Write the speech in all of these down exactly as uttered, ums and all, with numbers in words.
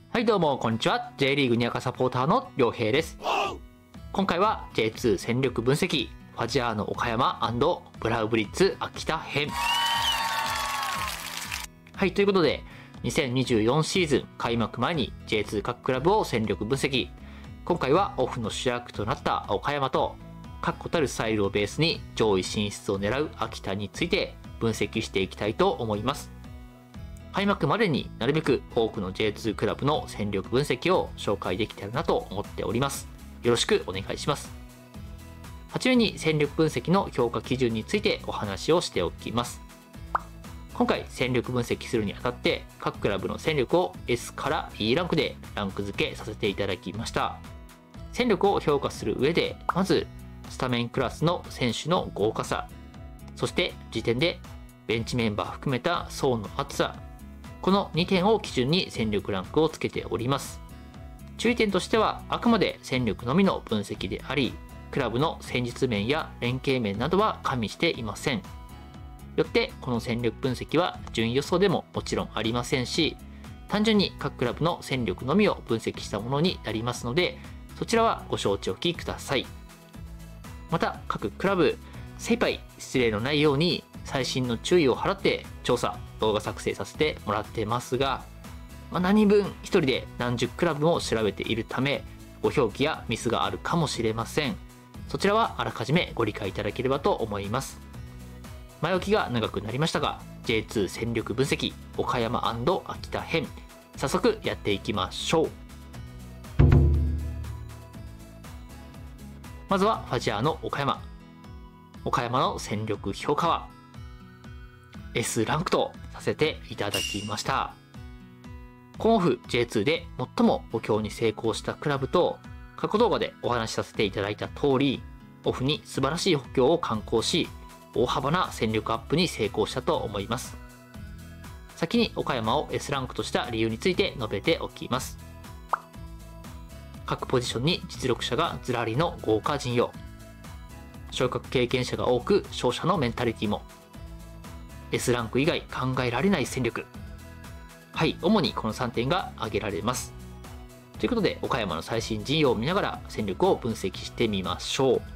はいどうもこんにちは。 J リーグにわかサポーターのりょうへいです。今回は ジェイツー 戦力分析ファジアーノ岡山&ブラウブリッツ秋田編。はい、ということでにせんにじゅうよんシーズン開幕前に ジェイツー 各クラブを戦力分析。今回はオフの主役となった岡山と確固たるスタイルをベースに上位進出を狙う秋田について分析していきたいと思います。開幕までになるべく多くの ジェイツー クラブの戦力分析を紹介できたらなと思っております。よろしくお願いします。はちめに戦力分析の評価基準についてお話をしておきます。今回戦力分析するにあたって各クラブの戦力を エス から イー ランクでランク付けさせていただきました。戦力を評価する上でまずスタメンクラスの選手の豪華さ、そして時点でベンチメンバー含めた層の厚さ、このにてんを基準に戦力ランクをつけております。注意点としてはあくまで戦力のみの分析であり、クラブの戦術面や連携面などは加味していません。よってこの戦力分析は順位予想でももちろんありませんし、単純に各クラブの戦力のみを分析したものになりますので、そちらはご承知おきください。また各クラブ精一杯失礼のないように細心の注意を払って調査動画作成させてもらってますが、まあ、何分一人で何十クラブも調べているためご表記やミスがあるかもしれません。そちらはあらかじめご理解いただければと思います。前置きが長くなりましたが ジェイツー 戦力分析岡山&秋田編、早速やっていきましょう。まずはファジアーノ岡山。岡山の戦力評価は エス ランクとさせていただきました。今オフ ジェイツー で最も補強に成功したクラブと過去動画でお話しさせていただいた通り、オフに素晴らしい補強を敢行し大幅な戦力アップに成功したと思います。先に岡山を エス ランクとした理由について述べておきます。各ポジションに実力者がずらりの豪華陣容、昇格経験者が多く勝者のメンタリティも、 エス ランク以外考えられない戦力。はい、主にこのさんてんが挙げられます。ということで岡山の最新陣容を見ながら戦力を分析してみましょう。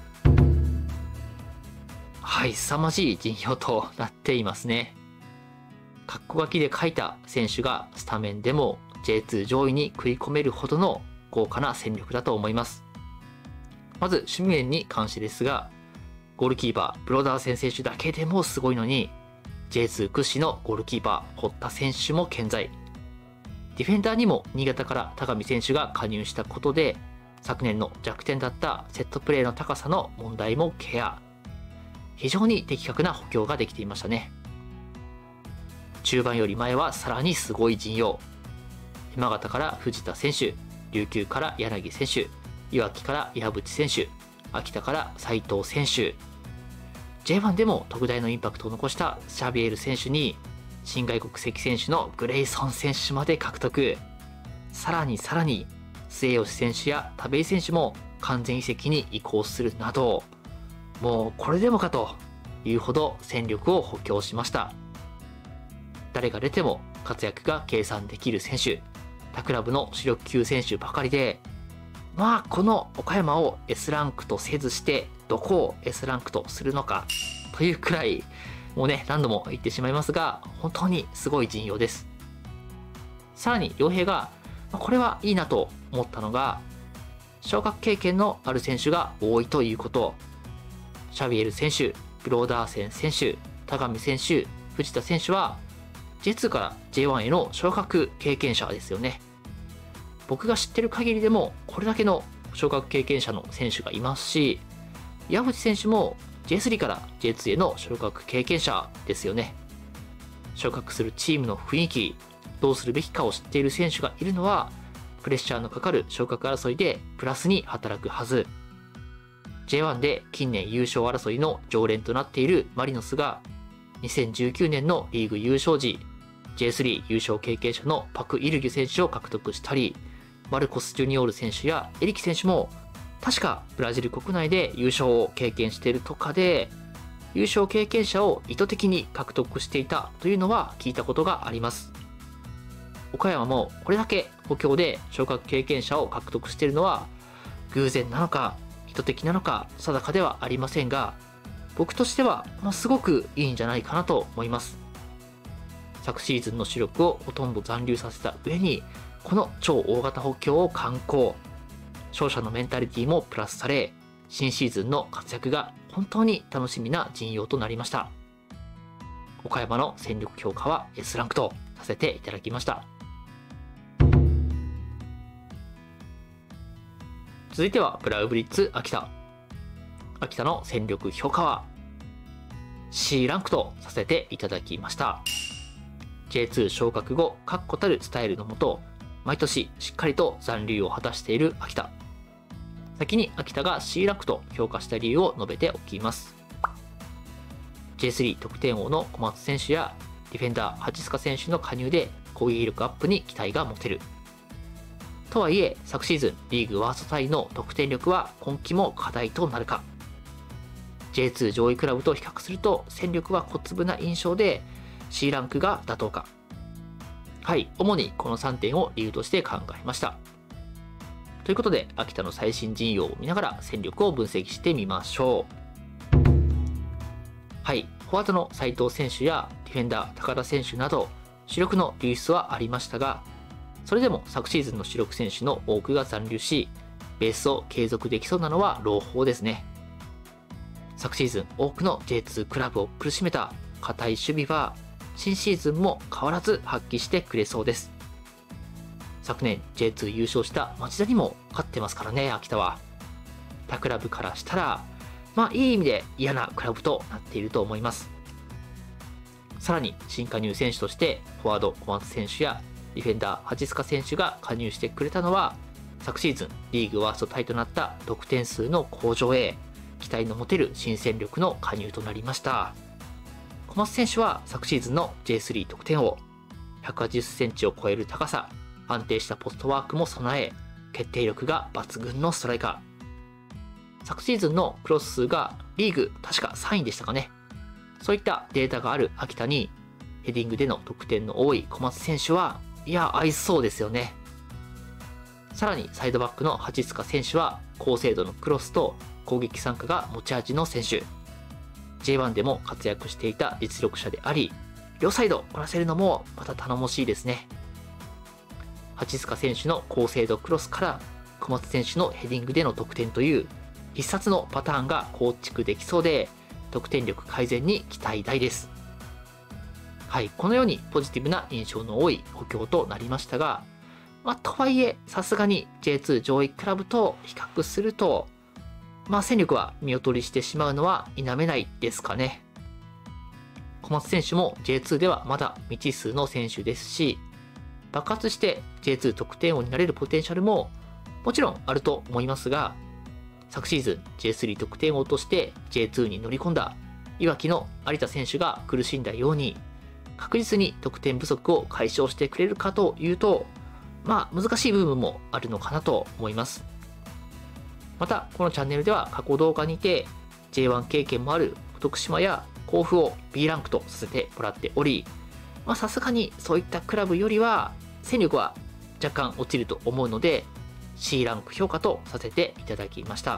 はい、凄まじい陣容となっていますね。括弧書きで書いた選手がスタメンでも ジェイツー 上位に食い込めるほどの豪華な戦力だと思います。まず守備面に関してですが、ゴールキーパーブロダーセン選手だけでもすごいのに ジェイツー 屈指のゴールキーパー堀田選手も健在。ディフェンダーにも新潟から高見選手が加入したことで昨年の弱点だったセットプレーの高さの問題もケア。非常に的確な補強ができていましたね。中盤より前はさらにすごい陣容。山形から藤田選手、琉球から柳選手、いわきから岩渕選手、秋田から斉藤選手、 ジェイワン でも特大のインパクトを残したシャビエル選手に新外国籍選手のグレイソン選手まで獲得。さらにさらに末吉選手や田部井選手も完全移籍に移行するなど、もうこれでもかというほど戦力を補強しました。誰が出ても活躍が計算できる選手、他クラブの主力級選手ばかりで、まあこの岡山を エス ランクとせずしてどこを エス ランクとするのかというくらい、もうね何度も言ってしまいますが本当にすごい陣容です。さらに良平がこれはいいなと思ったのが、昇格経験のある選手が多いということ。シャビエル選手、ブローダーセン選手、田上選手、藤田選手は ジェイツー から ジェイワン への昇格経験者ですよね。僕が知ってる限りでもこれだけの昇格経験者の選手がいますし、岩渕選手も ジェイスリー から ジェイツー への昇格経験者ですよね。昇格するチームの雰囲気、どうするべきかを知っている選手がいるのはプレッシャーのかかる昇格争いでプラスに働くはず。 ジェイワン で近年優勝争いの常連となっているマリノスがにせんじゅうきゅうねんのリーグ優勝時 ジェイスリー 優勝経験者のパク・イルギュ選手を獲得したり、マルコス・ジュニオール選手やエリキ選手も確かブラジル国内で優勝を経験しているとかで、優勝経験者を意図的に獲得していたというのは聞いたことがあります。 岡山もこれだけ補強で昇格経験者を獲得しているのは偶然なのか意図的なのか定かではありませんが、僕としては、まあ、すごくいいんじゃないかなと思います。昨シーズンの主力をほとんど残留させた上に、この超大型補強を敢行、勝者のメンタリティもプラスされ、新シーズンの活躍が本当に楽しみな陣容となりました。岡山の戦力評価は エス ランクとさせていただきました。続いてはブラウブリッツ秋田。秋田の戦力評価は シー ランクとさせていただきました。ジェイツー 昇格後、確固たるスタイルのもと、毎年しっかりと残留を果たしている秋田。先に秋田が シー ランクと評価した理由を述べておきます。ジェイスリー 得点王の小松選手やディフェンダー蜂須賀選手の加入で攻撃力アップに期待が持てる。とはいえ、昨シーズンリーグワーストタイの得点力は今季も課題となるか。ジェイツー 上位クラブと比較すると戦力は小粒な印象で シー ランクが妥当か。はい、主にこのさんてんを理由として考えました。ということで、秋田の最新陣容を見ながら戦力を分析してみましょう。はい、フォワードの斉藤選手やディフェンダー高田選手など主力の流出はありましたが、それでも昨シーズンの主力選手の多くが残留し、ベースを継続できそうなのは朗報ですね。昨シーズン多くの ジェイツー クラブを苦しめた堅い守備は新シーズンも変わらず発揮してくれそうです。昨年 ジェイツー 優勝した町田にも勝ってますからね、秋田は。他クラブからしたら、まあいい意味で嫌なクラブとなっていると思います。さらに新加入選手としてフォワード小松選手やディフェンダー蜂須賀選手が加入してくれたのは、昨シーズンリーグワーストタイとなった得点数の向上へ期待の持てる新戦力の加入となりました。小松選手は昨シーズンの ジェイスリー 得点王、ひゃくはちじゅっセンチを超える高さ、安定したポストワークも備え、決定力が抜群のストライカー。昨シーズンのクロス数がリーグ確かさんいでしたかね。そういったデータがある秋田にヘディングでの得点の多い小松選手は、いや合いそうですよね。さらにサイドバックの蜂須賀選手は高精度のクロスと攻撃参加が持ち味の選手。ジェイワン でも活躍していた実力者であり、両サイドこなせるのもまた頼もしいですね。蜂須賀選手の高精度クロスから小松選手のヘディングでの得点という必殺のパターンが構築できそうで、得点力改善に期待大です。はい、このようにポジティブな印象の多い補強となりましたが、まあ、とはいえさすがに ジェイツー 上位クラブと比較すると、まあ、戦力は見劣りしてしまうのは否めないですかね。小松選手も ジェイツー ではまだ未知数の選手ですし、爆発して ジェイツー 得点王になれるポテンシャルももちろんあると思いますが、昨シーズン ジェイスリー 得点王として ジェイツー に乗り込んだいわきの有田選手が苦しんだように、確実に得点不足を解消してくれるかというと、まあ難しい部分もあるのかなと思います。またこのチャンネルでは過去動画にて ジェイワン 経験もある徳島や甲府を ビー ランクとさせてもらっており、さすがにそういったクラブよりは戦力は若干落ちると思うので シー ランク評価とさせていただきました。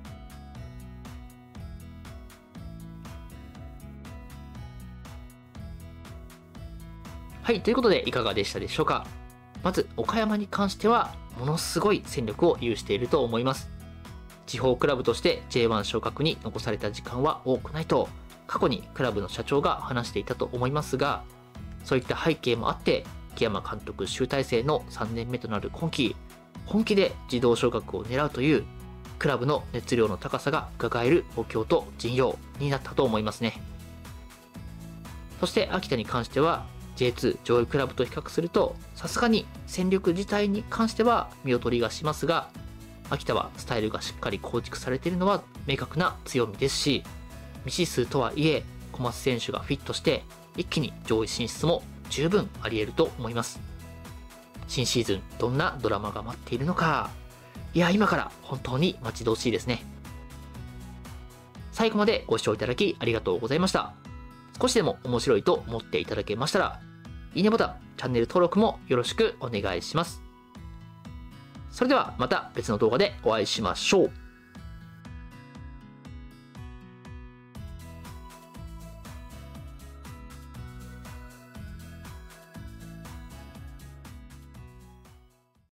はい、ということでいかがでしたでしょうか。まず岡山に関してはものすごい戦力を有していると思います。地方クラブとして ジェイワン 昇格に残された時間は多くないと過去にクラブの社長が話していたと思いますが、そういった背景もあって木山監督集大成のさんねんめとなる今季、本気で自動昇格を狙うというクラブの熱量の高さが伺える補強と陣容になったと思いますね。そして秋田に関しては ジェイツー 上位クラブと比較するとさすがに戦力自体に関しては見劣りがしますが、秋田はスタイルがしっかり構築されているのは明確な強みですし、未知数とはいえ小松選手がフィットして一気に上位進出も十分あり得ると思います。新シーズンどんなドラマが待っているのか、いや今から本当に待ち遠しいですね。最後までご視聴いただきありがとうございました。少しでも面白いと思っていただけましたらいいねボタン、チャンネル登録もよろしくお願いします。それではまた別の動画でお会いしましょう。